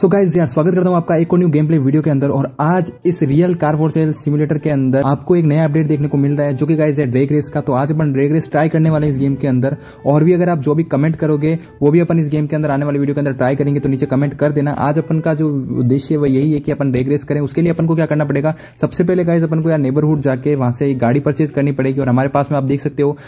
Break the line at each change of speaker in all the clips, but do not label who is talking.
So guys यार स्वागत करता हूँ आपका एक और न्यू गेम प्ले वीडियो के अंदर। और आज इस real car for sale simulator के अंदर आपको एक नया अपडेट देखने को मिल रहा है जो कि गाइस है ड्रैग रेस का। तो आज अपन ड्रैग रेस ट्राई करने वाले हैं इस गेम के अंदर। और भी अगर आप जो भी कमेंट करोगे वो भी अपन इस गेम के अंदर आने वाले वीडियो के अंदर ट्राई करेंगे, तो नीचे कमेंट कर देना। आज अपन का जो उद्देश्य है वो यही है कि अपन ड्रैग रेस करें। उसके लिए अपन को क्या करना पड़ेगा, सबसे पहले गाइस अपन को यार नेबरहुड जाके वहां से एक गाड़ी परचेज करनी पड़ेगी। और हमारे पास में आप देख सकते हो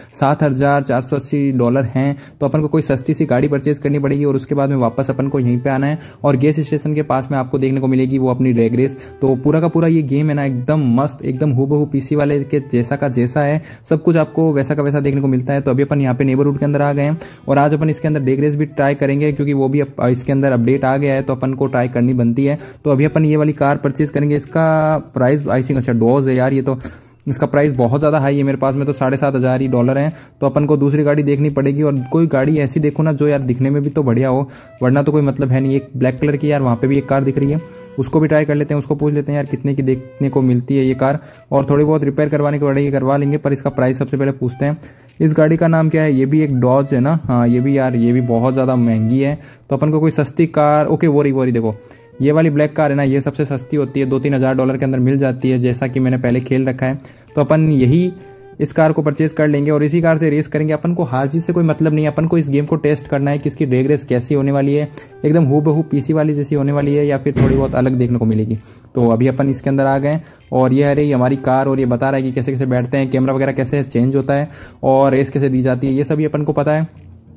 $7,480 हैं, तो अपन को कोई सस्ती सी गाड़ी परचेज करनी पड़ेगी। और उसके बाद में वापस अपन को यहीं पे आना है और गैस स्टेशन के पास में आपको देखने को मिलेगी वो अपनी ड्रैग रेस। तो पूरा का पूरा ये गेम है ना एकदम मस्त, एकदम हूबहू पीसी वाले के जैसा का जैसा है, सब कुछ आपको वैसा का वैसा देखने को मिलता है। तो अभी अपन यहाँ पे नेबरहुड के अंदर आ गए हैं और आज अपन इसके अंदर ड्रैग रेस भी ट्राई करेंगे क्योंकि वो भी इसके अंदर अपडेट आ गया है, तो अपन को ट्राई करनी बनती है। तो अभी अपन ये वाली कार परचेज करेंगे। इसका प्राइस आई थिंक अच्छा डॉज है यार, ये तो इसका प्राइस बहुत ज़्यादा हाई है। मेरे पास में तो $7,500 है, तो अपन को दूसरी गाड़ी देखनी पड़ेगी। और कोई गाड़ी ऐसी देखो ना जो यार दिखने में भी तो बढ़िया हो, वरना तो कोई मतलब है नहीं। एक ब्लैक कलर की यार वहाँ पे भी एक कार दिख रही है, उसको भी ट्राई कर लेते हैं। उसको पूछ लेते हैं यार कितने की देखने को मिलती है ये कार। और थोड़ी बहुत रिपेयर करवाने की पड़ेगी, करवा लेंगे, पर इसका प्राइस सबसे पहले पूछते हैं। इस गाड़ी का नाम क्या है, ये भी एक डॉज है ना। हाँ ये भी यार, ये भी बहुत ज़्यादा महंगी है। तो अपन को कोई सस्ती कार, ओके वो रही देखो, ये वाली ब्लैक कार है ना, ये सबसे सस्ती होती है, $2-3 के अंदर मिल जाती है, जैसा कि मैंने पहले खेल रखा है। तो अपन यही इस कार को परचेज कर लेंगे और इसी कार से रेस करेंगे। अपन को हार जीत से कोई मतलब नहीं है, अपन को इस गेम को टेस्ट करना है कि इसकी ड्रैग रेस कैसी होने वाली है, एकदम हूबहू पीसी वाली जैसी होने वाली है या फिर थोड़ी बहुत अलग देखने को मिलेगी। तो अभी अपन इसके अंदर आ गए और ये है रही हमारी कार और ये बता रहा है कि कैसे कैसे बैठते हैं, कैमरा वगैरह कैसे चेंज होता है और रेस कैसे दी जाती है, ये सभी अपन को पता है।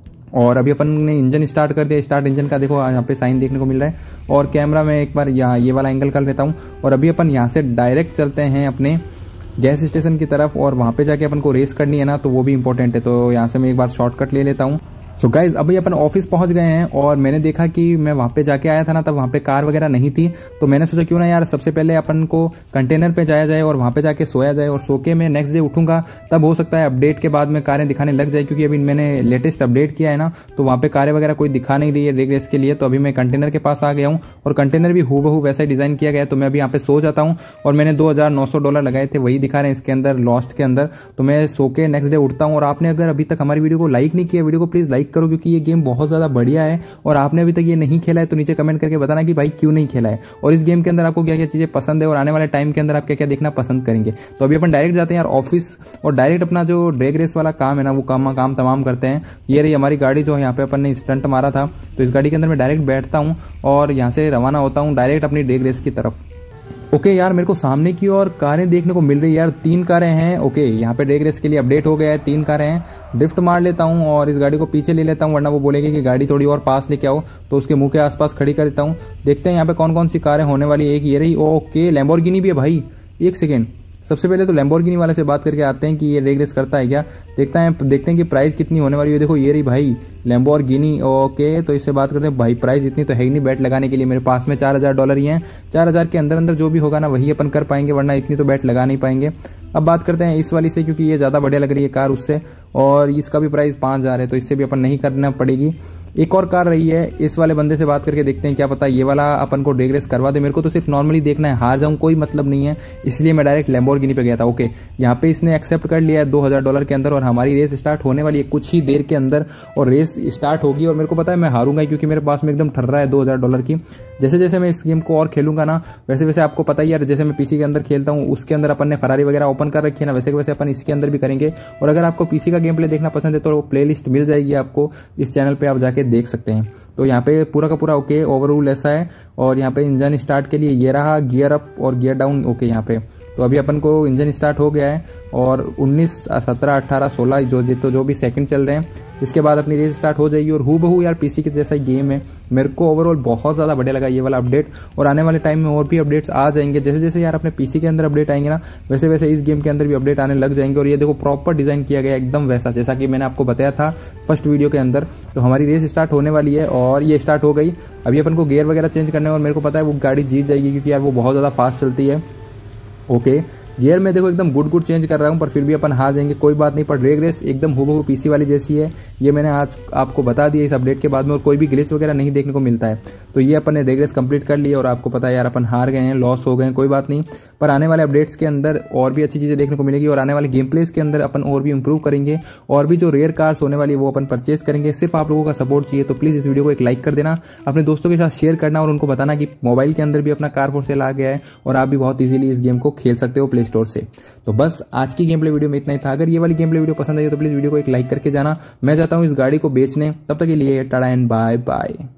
और अभी अपन ने इंजन स्टार्ट कर दिया। स्टार्ट इंजन का देखो यहाँ पे साइन देखने को मिल रहा है। और कैमरा में एक बार यहाँ ये वाला एंगल कर लेता हूँ और अभी अपन यहाँ से डायरेक्ट चलते हैं अपने गैस स्टेशन की तरफ और वहाँ पे जाके अपन को रेस करनी है ना, तो वो भी इंपॉर्टेंट है। तो यहाँ से मैं एक बार शॉर्टकट ले लेता हूँ। सो गाइज अभी अपन ऑफिस पहुंच गए हैं और मैंने देखा कि मैं वहाँ पे जाके आया था ना, तब वहाँ पे कार वगैरह नहीं थी। तो मैंने सोचा क्यों ना यार सबसे पहले अपन को कंटेनर पे जाया जाए और वहाँ पे जाके सोया जाए। और सो के मैं नेक्स्ट डे उठूंगा, तब हो सकता है अपडेट के बाद में कारें दिखाने लग जाए, क्योंकि अभी मैंने लेटेस्ट अपडेट किया है ना, तो वहाँ पे कारें वगैरह कोई दिखा नहीं रही है ड्रैग रेस के लिए। तो अभी मैं कंटेनर के पास आ गया हूँ और कंटेनर भी हूबहू वैसा ही डिजाइन किया गया है। तो मैं अभी यहाँ पे सो जाता हूँ और मैंने $2,900 लगाए थे, वही दिखा रहे हैं इसके अंदर लॉस्ट के अंदर। तो मैं सो के नेक्स्ट डे उठता हूँ। और आपने अगर अभी तक हमारी वीडियो को लाइक नहीं किया, वीडियो को प्लीज लाइक करो, क्योंकि ये गेम बहुत ज़्यादा बढ़िया है। और आपने अभी तक ये नहीं खेला है तो नीचे कमेंट करके बताना कि भाई क्यों नहीं खेला है और इस गेम के अंदर आपको क्या क्या चीज़ें पसंद है और आने वाले टाइम के अंदर आप क्या क्या देखना पसंद करेंगे। तो अभी अपन डायरेक्ट जाते हैं यार ऑफिस और डायरेक्ट अपना जो ड्रैग रेस वाला काम है ना वो काम तमाम करते हैं। ये रही हमारी गाड़ी जो यहाँ पे अपन ने स्टंट मारा था, तो इस गाड़ी के अंदर मैं डायरेक्ट बैठता हूँ और यहाँ से रवाना होता हूँ डायरेक्ट अपनी ड्रैग रेस की तरफ। ओके यार मेरे को सामने की ओर कारें देखने को मिल रही है यार, 3 कारें हैं। ओके यहाँ पे ड्रैग रेस के लिए अपडेट हो गया है, 3 कारें हैं। ड्रिफ्ट मार लेता हूँ और इस गाड़ी को पीछे ले लेता हूँ, वरना वो बोलेगी कि गाड़ी थोड़ी और पास लेके आओ, तो उसके मुंह के आसपास खड़ी कर देता हूँ। देखते हैं यहाँ पे कौन कौन सी कारें होने वाली है। एक ये रही, ओके लैम्बोर्गिनी भी है भाई। एक सेकेंड, सबसे पहले तो लैम्बोर्गिनी वाले से बात करके आते हैं कि ये ड्रैग रेस करता है क्या, देखते हैं कि प्राइस कितनी होने वाली है। देखो ये रही भाई लैम्बोर्गिनी। ओके तो इससे बात करते हैं। भाई प्राइस इतनी तो है ही नहीं बैट लगाने के लिए, मेरे पास में $4,000 ही हैं। 4,000 के अंदर अंदर जो भी होगा ना वही अपन कर पाएंगे, वरना इतनी तो बैट लगा नहीं पाएंगे। अब बात करते हैं इस वाली से, क्योंकि ये ज़्यादा बढ़िया लग रही है कार उससे, और इसका भी प्राइस 5,000 है, तो इससे भी अपन नहीं करना पड़ेगी। एक और कार रही है, इस वाले बंदे से बात करके देखते हैं, क्या पता ये वाला अपन को ड्रैग रेस करवा दे। मेरे को तो सिर्फ नॉर्मली देखना है, हार जाऊं कोई मतलब नहीं है, इसलिए मैं डायरेक्ट लैम्बोर्गिनी पे गया था। ओके यहाँ पे इसने एक्सेप्ट कर लिया है $2,000 के अंदर और हमारी रेस स्टार्ट होने वाली है कुछ ही देर के अंदर और रेस स्टार्ट होगी। और मेरे को पता है मैं हारूंगा क्योंकि मेरे पास में एकदम ठर्रा है $2,000 की। जैसे जैसे मैं इस गेम को और खेलूंगा ना वैसे वैसे आपको पता ही यार, जैसे मैं पीसी के अंदर खेलता हूँ उसके अंदर अपन ने फरारी वगैरह ओपन कर रखी है ना, वैसे वैसे अपन इसके अंदर भी करेंगे। और अगर आपको पीसी का गेम प्ले देखना पसंद है तो प्ले लिस्ट मिल जाएगी आपको इस चैनल पे, आप जाके देख सकते हैं। तो यहाँ पे पूरा का पूरा ओके ओवरऑल ऐसा है। और यहाँ पे इंजन स्टार्ट के लिए ये रहा, गियर अप और गियर डाउन। ओके यहाँ पे तो अभी अपन को इंजन स्टार्ट हो गया है और 19, 17, 18, 16 जो भी सेकंड चल रहे हैं, इसके बाद अपनी रेस स्टार्ट हो जाएगी। और हूबहू यार पीसी के जैसा गेम है, मेरे को ओवरऑल बहुत ज़्यादा बढ़िया लगा ये वाला अपडेट। और आने वाले टाइम में और भी अपडेट्स आ जाएंगे, जैसे जैसे यार अपने पीसी के अंदर अपडेट आएंगे ना वैसे वैसे इस गेम के अंदर भी अपडेट आने लग जाएंगे। और ये देखो प्रॉपर डिज़ाइन किया गया एकदम वैसा जैसा कि मैंने आपको बताया था फर्स्ट वीडियो के अंदर। तो हमारी रेस स्टार्ट होने वाली है और ये स्टार्ट हो गई। अभी अपन को गियर वगैरह चेंज करने और मेरे को पता है वो गाड़ी जीत जाएगी क्योंकि यार वो बहुत ज़्यादा फास्ट चलती है। ओके गियर में देखो एकदम गुड चेंज कर रहा हूँ, पर फिर भी अपन हार जाएंगे, कोई बात नहीं। पर ड्रैग रेस एकदम हूबहू पीसी वाली जैसी है, ये मैंने आज आपको बता दिया इस अपडेट के बाद में, और कोई भी ग्लिच वगैरह नहीं देखने को मिलता है। तो ये अपन ने ड्रैग रेस कंप्लीट कर ली, और आपको पता है यार अपन हार गए हैं, लॉस हो गए हैं, कोई बात नहीं। पर आने वाले अपडेट्स के अंदर और भी अच्छी चीजें देखने को मिलेगी, और आने वाले गेम प्लेस के अंदर अपन और भी इंप्रूव करेंगे, और भी जो रेयर कार्स होने वाली है वो अपन परचेज करेंगे। सिर्फ आप लोगों का सपोर्ट चाहिए, तो प्लीज इस वीडियो को एक लाइक कर देना, अपने दोस्तों के साथ शेयर करना, और उनको बताना कि मोबाइल के अंदर भी अपना कार फॉर सेल आ गया है, और आप भी बहुत इजीली इस गेम को खेल सकते हो प्ले स्टोर से। तो बस आज की गेम प्ले वीडियो में इतना ही था। अगर ये वाली गेम प्ले वीडियो पसंद आई तो प्लीज वीडियो को एक लाइक करके जाना। मैं जाता हूँ इस गाड़ी को बेचने, तब तक के लिए टाटा एंड बाय बाय।